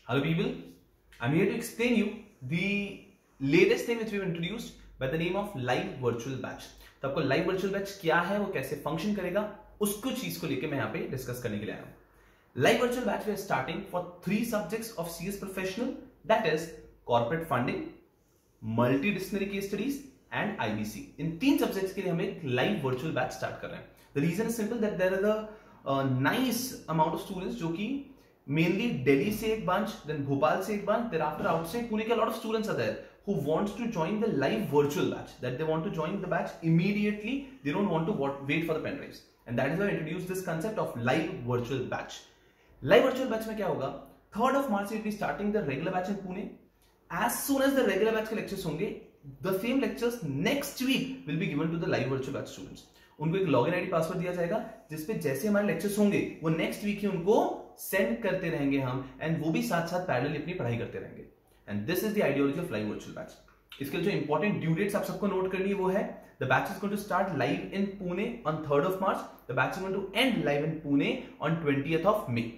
Hello people, I'm here to explain you the latest thing which we've introduced by the name of live virtual batch. तो आपको live virtual batch क्या है, वो कैसे function करेगा, उसको चीज को लेके मैं यहाँ पे डिस्कस करने के लिए आया हूँ। Live virtual batch we are starting for 3 subjects of CS professional, that is corporate funding, multi disciplinary case studies and IBC. इन 3 सब्जेक्ट्स के लिए हम एक लाइव वर्चुअल बैच स्टार्ट कर रहे हैं। The reason is simple that there is a nice amount of students जो कि mainly Delhi से एक bunch, then Bhopal से एक bunch, thereafter outside Pune के a lot of students are there who wants to join the live virtual batch, that they want to join the batch immediately, they don't want to wait for the pen drives, and that is why I introduced this concept of live virtual batch. Live virtual batch में क्या होगा, 3rd of March we will be starting the regular batch in Pune. As soon as the regular batch के lectures होंगे, the same lectures next week will be given to the live virtual batch students. उनको एक login ID password दिया जाएगा जिसपे जैसे हमारे lectures होंगे वो नेक्स्ट वीक ही उनको सेंड करते रहेंगे हम, एंड वो भी साथ साथ पैरेलली अपनी पढ़ाई करते रहेंगे। And this is the ideology of live virtual batch. इसके जो इंपॉर्टेंट ड्यू डेट्स आप सबको नोट करनी है वो है, the batch is going to start live in Pune on 3rd of March, the batch is going to end live in Pune on 20th of May।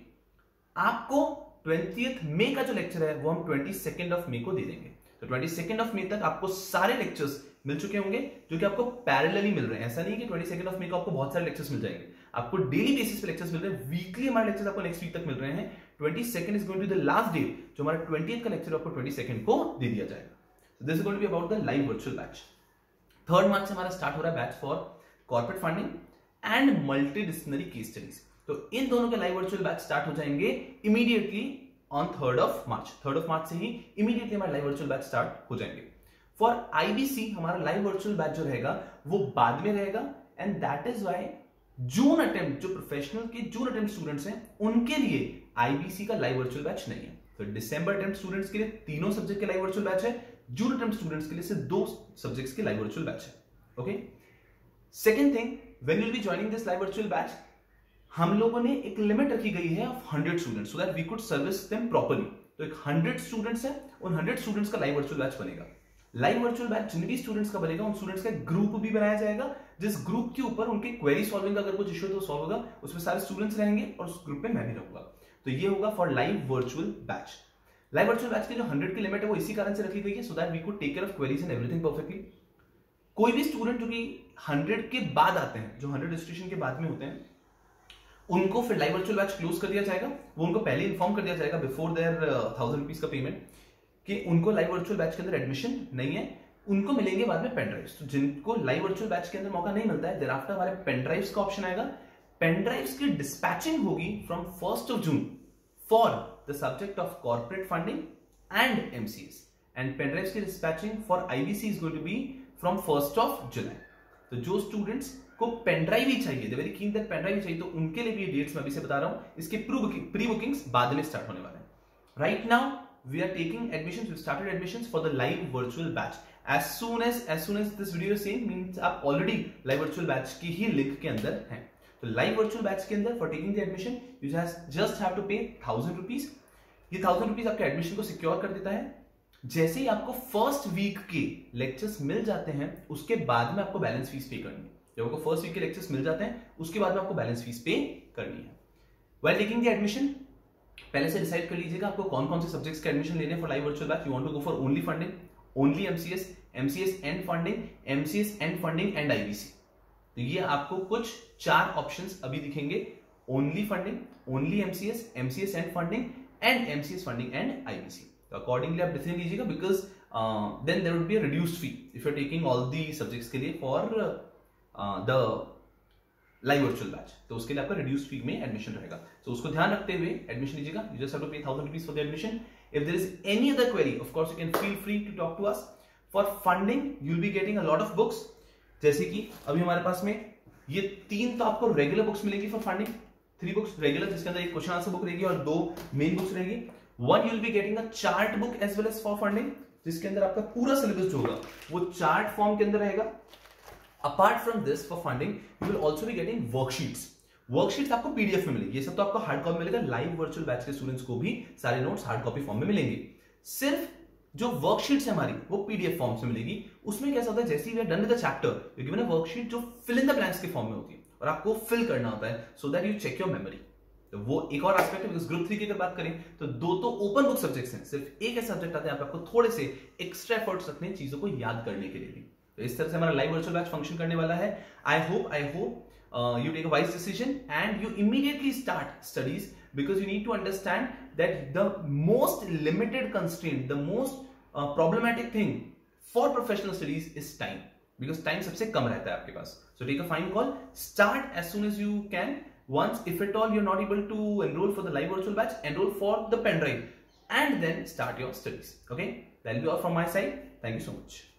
आपको 20th May का जो लेक्चर है वो हम 22nd of May को दे देंगे। तो 22nd of May तक आपको सारे लेक्चर्स मिल चुके होंगे जो कि आपको पैरेलली मिल रहे हैं। ऐसा नहीं कि 22nd of May को आपको बहुत सारे लेक्चर्स मिल जाएंगे, आपको डेली बेसिस पे लेक्चर्स मिल रहे हैं। वीकली हमारे लेक्चर्स आपको नेक्स्ट वीक तक मिल रहे हैं। 22nd is going to the last day, जो हमारा 20th का लेक्चर आपको 22nd को दे दिया जाएगा। This is going to be about the live virtual batch. 3rd March से हमारा स्टार्ट हो रहा है batch for corporate funding and multi disciplinary case studies. तो इन दोनों के लाइव वर्चुअल बैच स्टार्ट हो जाएंगे immediately on 3rd of March। 3rd of March से ही इमीडिएटली हमारे लाइव वर्चुअल बैच स्टार्ट हो जाएंगे। फॉर आईबीसी हमारा लाइव वर्चुअल बैच जो रहेगा वो बाद में रहेगा, and that is why June attempt, जो प्रोफेशनल के जून अटेम्प्ट स्टूडेंट्स हैं उनके लिए आईबीसी का लाइव वर्चुअल बैच नहीं है। तो दिसंबर अटेम्प्ट स्टूडेंट्स के लिए तीनों सब्जेक्ट के लाइव वर्चुअल बैच है, जून अटेम्प्ट स्टूडेंट्स के लिए सिर्फ 2 सब्जेक्ट्स के लाइव वर्चुअल बैच है। Okay, second thing, when you will be joining this live virtual batch, हम लोगों ने एक लिमिट रखी गई है of 100 students, so that we could service them properly. तो एक 100 स्टूडेंट्स है, उन 100 स्टूडेंट्स का लाइव वर्चुअल बैच बनेगा। लाइव वर्चुअल बैच जिन भी स्टूडेंट्स का बनेगा उन स्टूडेंट्स का ग्रुप भी बनाया जाएगा, जिस ग्रुप के ऊपर उनके क्वेरी सॉल्विंग का अगर कुछ इश्यू है तो सॉल्व होगा, उसमें सारे स्टूडेंट्स रहेंगे और उस ग्रुप में मैं भी रहूंगा। तो ये होगा for live virtual batch. Live virtual batch की जो 100 की लिमिट है वो इसी कारण से रखी गई है, so that we could take care of queries and everything perfectly. कोई भी स्टूडेंट जो कि 100 के बाद आते हैं, जो 100 रजिस्ट्रेशन के बाद में होते हैं, उनको फिर लाइव वर्चुअल बैच क्लोज कर दिया जाएगा। वो उनको पहले इन्फॉर्म कर दिया जाएगा बिफोर देयर 1000 रुपीज का पेमेंट कि उनको लाइव वर्चुअल बैच के अंदर एडमिशन नहीं है, उनको मिलेंगे बाद में पेन ड्राइव्स। तो जिनको लाइव वर्चुअल बैच के अंदर मौका नहीं मिलता है, देयरआफ्टर हमारे पेन ड्राइव्स का ऑप्शन आएगा। पेन ड्राइव्स की डिस्पैचिंग होगी from 1st of June for the subject of corporate funding and MCS, and pen drives की dispatching for IBC is going to be from 1st of July। तो जो students को pen drive ही चाहिए, they very keen that pen drive ही चाहिए, तो उनके लिए भी ये डेट्स मैं अभी से बता रहा हूं। इसके प्री बुकिंग्स बाद में स्टार्ट होने वाले हैं। Right now we are taking admissions, we started admissions for the live virtual batch. As soon as this video is seen means आप ऑलरेडी लाइव वर्चुअल बैच की ही लिंक के अंदर हैं। तो लाइव वर्चुअल बैच के अंदर for taking the admission you just have to pay 1000 rupees. ये 1000 रुपीज आपके एडमिशन को सिक्योर कर देता है। जैसे ही आपको फर्स्ट वीक के लेक्चर्स मिल जाते हैं उसके बाद में आपको बैलेंस फीस पे करनी है। जब आपको फर्स्ट वीक के लेक्चर्स मिल जाते हैं उसके बाद में आपको बैलेंस फीस पे करनी है। व्हाइल टेकिंग द एडमिशन पहले से डिसाइड कर लीजिएगा आपको कौन कौन से सब्जेक्ट्स के एडमिशन लेने for live virtual batch. You want to go for only funding, only MCS, MCS and funding, MCS and funding and IBC. तो ये आपको कुछ 4 ऑप्शंस अभी दिखेंगे, only funding, only MCS, MCS and funding and MCS funding and IBC. तो accordingly आप decision लीजिएगा, because then there would be a reduced fee if you are taking all the subjects के लिए for the live virtual batch. तो उसके लिए आपका reduced फी में एडमिशन रहेगा। तो उसको ध्यान रखते हुए एडमिशन लीजिएगा। You just have to pay 1000 rupees for the admission. If there is any other query, of course you can feel free to talk to us. For funding, you'll be getting a lot of books. जैसे कि अभी हमारे पास में ये 3 तो आपको regular books मिलेगी for funding, 3 books regular जिसके अंदर एक क्वेश्चन आंसर बुक रहेगी और 2 मेन बुक्स रहेगी। 1 you'll be getting a chart book as well as for funding, जिसके अंदर आपका पूरा सिलेबस जो होगा वो चार्ट फॉर्म के अंदर रहेगा। Apart from this, for funding, you will also be getting worksheets. Worksheets आपको पीडीएफ में मिलेगी। ये सब तो आपको हार्ड कॉपी मिलेगा। लाइव वर्चुअल बैच के स्टूडेंट्स को भी सारे नोट्स हार्ड कॉपी फॉर्म में मिलेंगे। सिर्फ जो वर्कशीट्स है हमारी वो पीडीएफ फॉर्म से मिलेगी। उसमें कैसा होता है, जैसे ही we are done with the chapter you given a worksheet जो फिल इन द ब्लैंक्स के फॉर्म में होती है और आपको फिल करना होता है so that you check your memory. तो वो एक और एस्पेक्ट है। बिकॉज ग्रुप 3 की अगर बात करें तो दो तो ओपन बुक सब्जेक्ट्स हैं, सिर्फ एक ऐसा सब्जेक्ट आता है आपको थोड़े से एक्स्ट्रा एफर्ट्स रखने हैं चीजों को याद करने के लिए भी। तो इस तरह से हमारा लाइव वर्चुअल बैच फंक्शन करने वाला है। I hope you take a wise decision and you immediately start studies, because you need to understand that the most limited constraint, the most problematic thing for professional studies is time, because time सबसे कम रहता है आपके पास। So take a fine call, start as soon as you can. Once if at all you're not able to enroll for the live virtual batch, enroll for the pen drive and then start your studies. Okay, that'll be all from my side. Thank you so much.